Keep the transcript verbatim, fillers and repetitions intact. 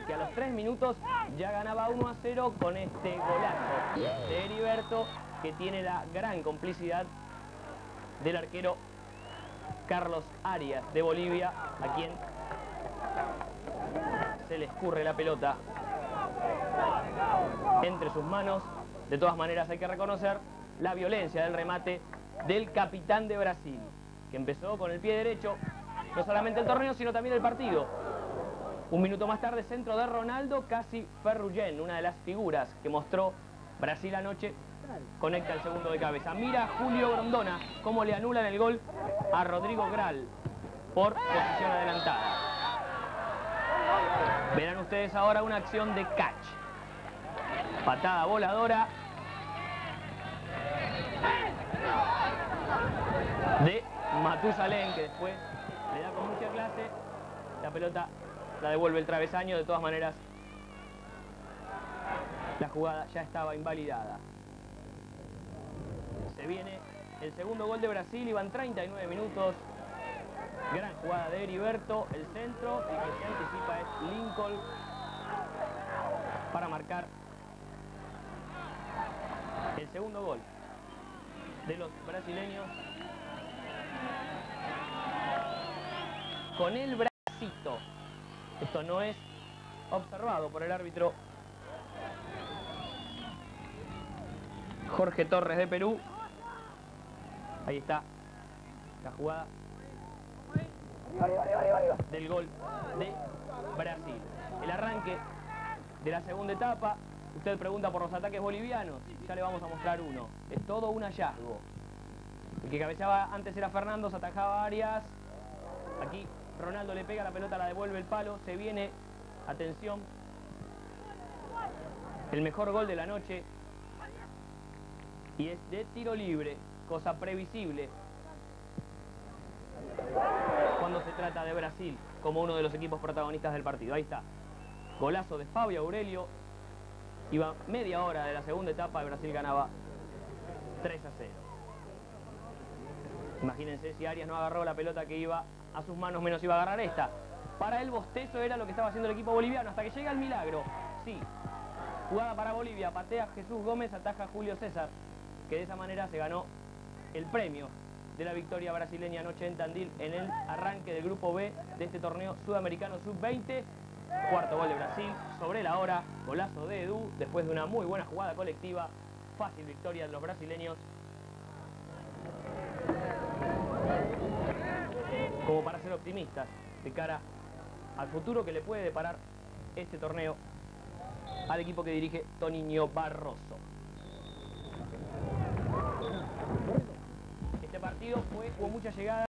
que a los tres minutos ya ganaba uno a cero con este golazo de Heriberto, que tiene la gran complicidad del arquero Carlos Arias de Bolivia, a quien se le escurre la pelota entre sus manos. De todas maneras hay que reconocer la violencia del remate del capitán de Brasil, que empezó con el pie derecho no solamente el torneo sino también el partido. Un minuto más tarde, centro de Ronaldo, casi Ferrugén, una de las figuras que mostró Brasil anoche, conecta el segundo de cabeza. Mira Julio Grondona cómo le anulan el gol a Rodrigo Gral por posición adelantada. Verán ustedes ahora una acción de catch. Patada voladora de Matusalén, que después le da con mucha clase. La pelota la devuelve el travesaño. De todas maneras, la jugada ya estaba invalidada. Se viene el segundo gol de Brasil y van treinta y nueve minutos. Gran jugada de Heriberto, el centro, y que se anticipa es Lincoln para marcar el segundo gol de los brasileños con el bracito. Esto no es observado por el árbitro Jorge Torres de Perú. Ahí está la jugada del gol de Brasil. El arranque de la segunda etapa. Usted pregunta por los ataques bolivianos, ya le vamos a mostrar uno. Es todo un hallazgo. El que cabeceaba antes era Fernando, se atajaba Arias. Aquí Ronaldo le pega la pelota, la devuelve el palo. Se viene, atención, el mejor gol de la noche. Y es de tiro libre, cosa previsible cuando se trata de Brasil como uno de los equipos protagonistas del partido. Ahí está, golazo de Fabio Aurelio. Iba media hora de la segunda etapa y Brasil ganaba tres a cero. Imagínense si Arias no agarró la pelota que iba a sus manos, menos iba a agarrar esta. Para el bostezo era lo que estaba haciendo el equipo boliviano hasta que llega el milagro. Sí, jugada para Bolivia, patea Jesús Gómez, ataja Julio César, que de esa manera se ganó el premio de la victoria brasileña anoche en Tandil en el arranque del grupo B de este torneo sudamericano sub veinte. Cuarto gol de Brasil sobre la hora, golazo de Edu después de una muy buena jugada colectiva. Fácil victoria de los brasileños, como para ser optimistas de cara al futuro que le puede deparar este torneo al equipo que dirige Toninho Barroso. Este partido fue, hubo mucha llegada